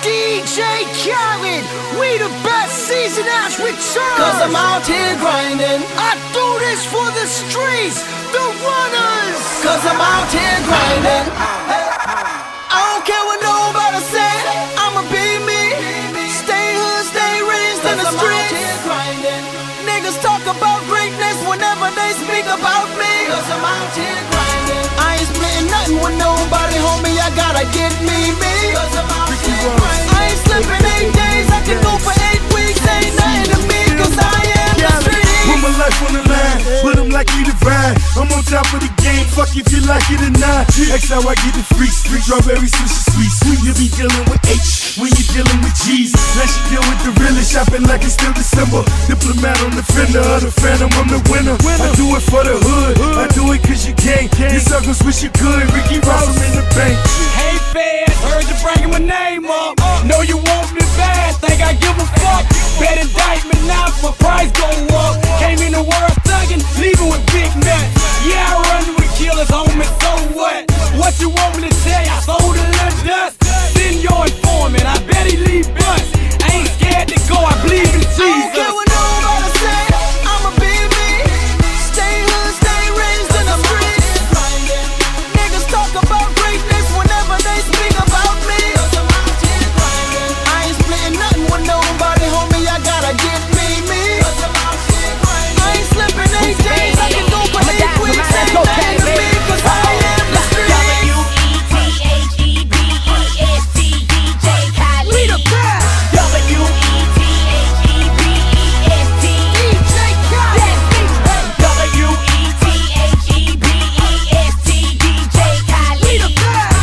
DJ Khaled, we the best season as return. Cause I'm out here grinding. I do this for the streets, the runners. Cause I'm out here grinding. I don't care what nobody say, I'ma be me. Stay hood, stay raised in the streets. Niggas talk about greatness whenever they speak about me. Cause I'm out here grinding. I ain't splitting nothing with nobody, homie, I gotta get me. Cause I'm out here grinding. I ain't slipping 8 days, I can go for 8 weeks. Ain't nothing to me, cause I am the street. Put my life on the line, but I'm likely to ride. I'm on top of the game, fuck if you like it or not. That's how I get the free strawberry sushi sweet. You be dealing with H when you dealing with G's. Now she deal with the realest, shopping like it's still December. Diplomat on the fender of the phantom, I'm the winner. I do it for the hood, I do it cause you can't. You suckers wish you could, Ricky Ross, I'm in the bank. Hey fans, heard you bringing my name up. Know you want me bad, think I give a fuck. Bet indictment now, my price go up. Came in the world thuggin', leaving with big nuts. Yeah, I run with killers, homie, so what? What you want me to tell you? I sold a little dust. Send your informant, I bet he leave bust. I ain't scared to go, I believe in Jesus. I don't care what nobody say, I'ma be me. Stay hood, stay raised in the streets. Niggas talk about greatness whenever they speak about me. I ain't splitting nothing with nobody, homie, I gotta get me. I ain't slipping 8 days, I can go for 8 weeks. Ain't nothing to me, cause I am the street. W-E-T-H-E-B-E-S-T, DJ Khaled. We the best. W-E-T-H-E-B-E-S-T, DJ Khaled. W-E-T-H-E-B-E-S-T, DJ Khaled. We the best.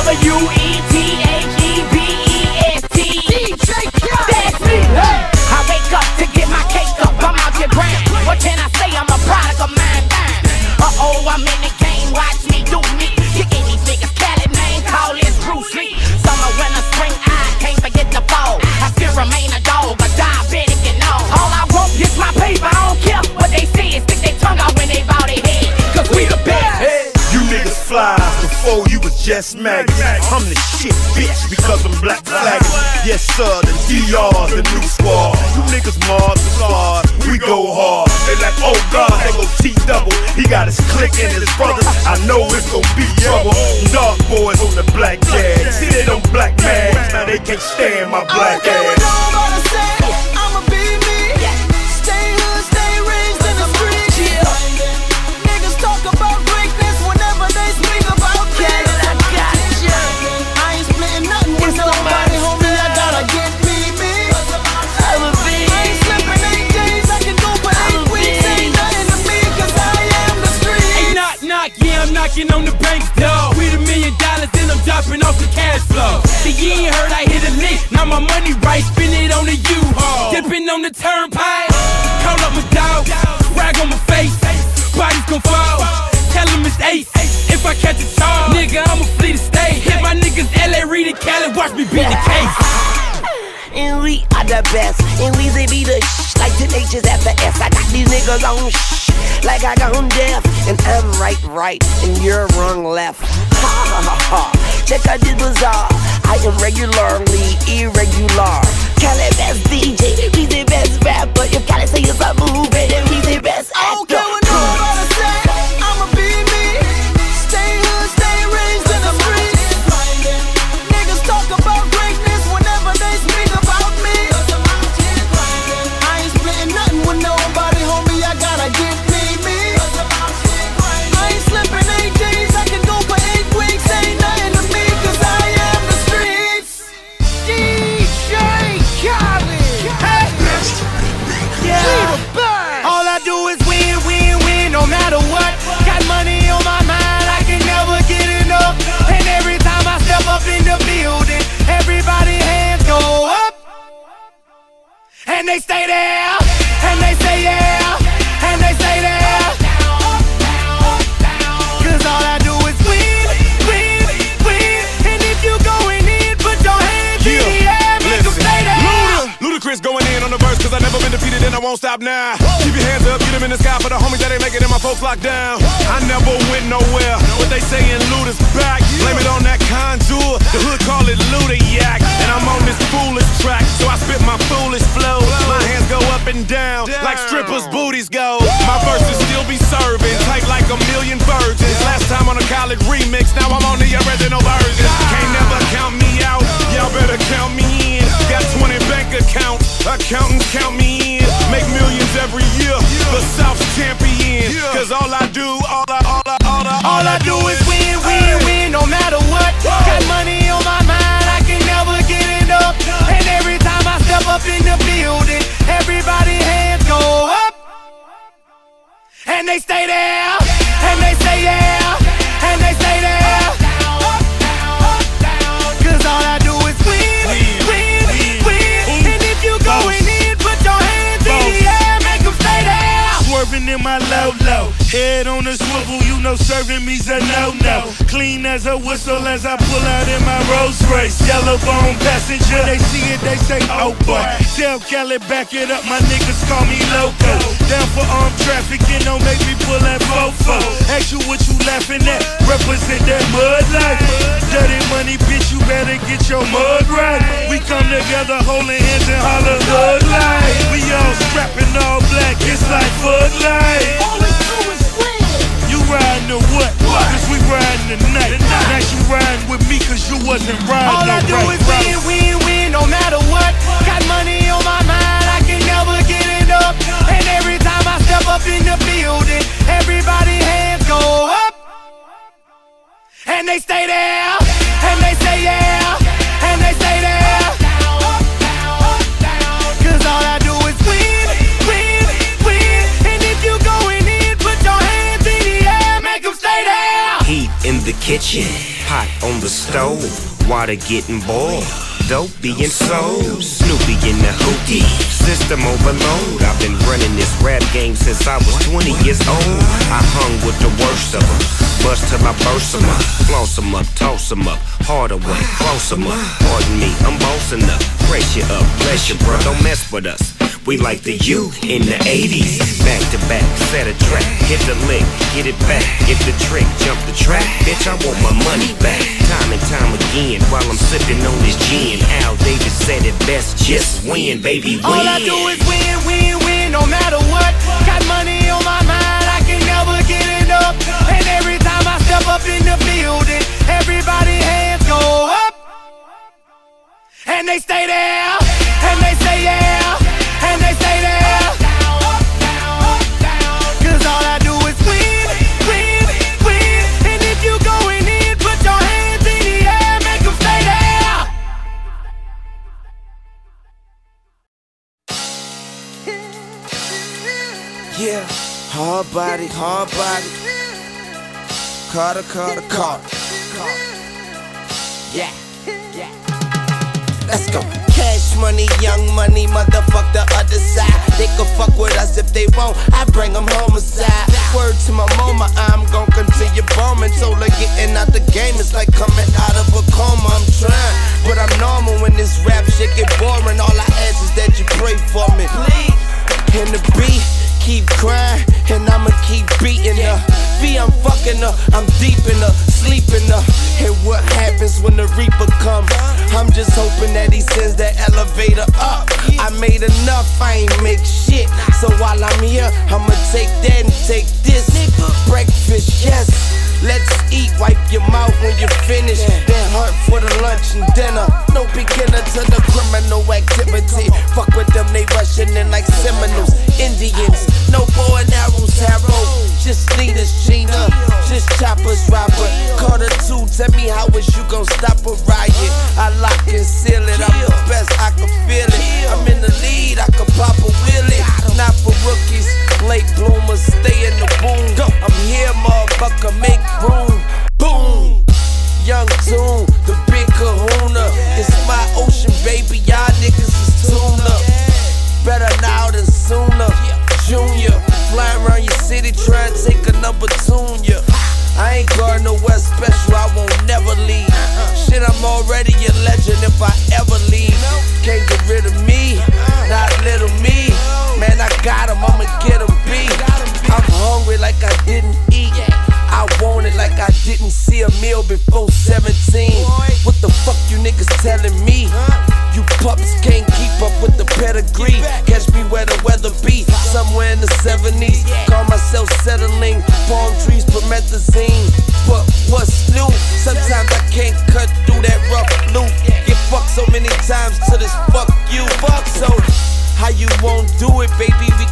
W-E-T-H-E-B-E-S-T, DJ Khaled. that's me. I wake up to get my cake up, I'm out here grind. What can I say? I'm a product of mine. Uh-oh, I'm in the game, watch me do me. Kicking these niggas, Khaled, man, call this Bruce Lee. Summer, winter, spring, I can't forget the fall. I still remain a dog, a diabetic and all. All I want is my paper, I don't care what they say. Stick their tongue out when they bow their head, cause we the best. You niggas fly before you was just maggots. I'm the shit, bitch, because I'm black flagging. Yes, sir, the DR's the new squad. You niggas Mobb the squad, we go hard. They like, oh God, they go T-double. He got his clique and his brothers, I know it's gon' be trouble. Dark boys on the black jag. See they don't black mags, now they can't stand my black I don't care what ass. nobody say, I'ma be me. Stay hood, stay raised in the streets. Niggas talk about greatness whenever they speak about me. I ain't splitting nothing with nobody, homie, I gotta get me. I ain't slipping 8 days, I can go for 8 weeks. Ain't nothing to me, cause I am the street. Hey, knock, knock, yeah, I'm knocking on the bank's door. With $1 million and I'm dropping off the cash flow. See, you ain't heard I hit a lick, now my money right, spin it on the U-Haul. Dipping on the turnpike, call up my dog, rag on my face, body's gon' fall, tell him it's ace. If I catch a charge, nigga, I'ma flee the state. Hit my niggas L.A. Reid and Khaled, watch me beat the case. And we are the best, and we say be the shh, like the H's at the S. I got these niggas on shh, like I got them deaf. And I'm right, and you're wrong, left. Ha ha ha ha, check out this bazaar. I am regularly irregular. Khaled best DJ, we the best rapper. If Khaled say it's a movie, then we the best actor. I don't care what nobody say, I'ma be me. Stay hood, stay raised in the streets. Niggas talk about greatness whenever they speak about me. I ain't splitting nothing with nobody, homie, I gotta get me. I ain't slipping 8 days, I can go for 8 weeks. Ain't nothing to me, cause I am the streets. DJ Khaled. Hey. Yeah. We the best. All I do is win, win, win, no matter what. Got money on my mind, I can never get enough. And every time I step up in the building, everybody hands go up. And they stay there, and they say yeah, and they say there. Cause all I do is win, win, win. And if you going in, put your hands in the air, make them stay there. Ludacris going in on the verse, cause I never been defeated and I won't stop now. Keep your hands up, get them in the sky for the homies that ain't making it, my folks locked down. I never went nowhere, what they saying Luda's back. Blame it on that contour, the hood call it Luda Yak. And I'm on this Khaled remix. Now I'm on the original version. Can't never count me out. Y'all better count me in. Got 20 bank accounts. Accountants count me in. Make millions every year. The South's champion. Cause all I do is win, win, win, no matter what. Got money on my mind, I can never get it up. And every time I step up in the building, everybody hands go up. And they stay there, and they say yeah, and they stay there. Cause all I do is win, win, win. And if you going in, put your hands in the air, make them stay there. Swerving in my low, head on a swivel, you know serving me's a no-no. Clean as a whistle as I pull out in my Rolls Royce. Yellow bone passenger, they see it, they say, oh boy. Tell Khaled, back it up, my niggas call me loco. Down for armed trafficking, don't make me pull that fofo. Ask you what you laughing at, represent that mud life. Dirty money, bitch, you better get your mud right. We come together holding hands and holler hood life. We all strapping all black, it's like Bud Light. All we do is win. You riding or what? Cause we riding tonight. Now you riding with me cause you wasn't riding. All I do is win, win, win, no matter what. Got money on my mind, I can never get it up. And every time I step up in the building, everybody hands go up. And they stay there, and they say yeah, and they stay there. Cause all I do is win, win, win. And if you going in, put your hands in the air, make them stay there. Heat in the kitchen, pot on the stove, water getting boiled, dope being sold, Snoopy in the hootie, system overload. I've been running this rap game since I was 20 years old. I hung with the worst of them, bust till I burst them up, floss them up, toss them up, harder way, close them up. Pardon me, I'm bossing up, brace you up, bless you bro, don't mess with us. We like the U in the 80s, back to back, set a track, hit the lick, get it back, get the trick, jump the track, bitch I want my money back. Time and time again, while I'm sipping on this gin, Al Davis said it best, just win, baby, win. All I do is win, win, win, no matter what. Got money on my mind, I can never get it up. And every time I step up in the building, everybody hands go up. And they stay there, and they say yeah, and they stay there. Cause all I do is win, win, win. And if you going in, put your hands in the air, make them stay there. Yeah, hard body, Carter. Yeah, yeah. Let's go. Cash money, young money, motherfuck the other side. They can fuck with us if they won't, I bring them homicide. Word to my mama, I'm gon' continue bombing. Told her getting out the game is like coming out of a coma. I'm trying, but I'm normal when this rap shit get boring. All I ask is that you pray for me, please. And the beat keep crying, and I'ma keep beating her. I'm fucking her, I'm deep in her, sleeping her. And what happens when the reaper comes? I'm just hoping that he sends that elevator up. I made enough, I ain't make shit. So while I'm here, I'ma take that and take this. Breakfast, yes. Let's eat, wipe your mouth when you're finished. Then hunt for the lunch and dinner. No beginner to the criminal activity. Fuck with them, they rushing in like Seminoles. Indians, no bow and arrows, Harrow. Just leaders, Gina. Just choppers, Robert. Carter 2, tell me how is you gon' stop a riot? I lock and seal it, I'm the best, I can feel it. I'm in the lead, I can pop a wheelie. Not for rookies, late bloomers, stay in the boom. I'm here, motherfucker, make room. Boom! Young Tune, the big kahuna. It's my ocean, baby, y'all niggas is tuna. Better now than sooner. Junior, flying around your city, trying to take a number tune, yeah. I ain't guarding no West special, I won't never leave. Shit, I'm already a legend if I ever leave. Can't get rid of me, not little me. Man, I got him, I'ma get him beat. I'm hungry like I didn't eat. I want it like I didn't see a meal before 17. What the fuck you niggas telling me? You pups can't keep up with the pedigree. Catch me where the weather be, somewhere in the 70s. Call myself settling, palm trees, promethazine. But what's How you won't do it, baby? We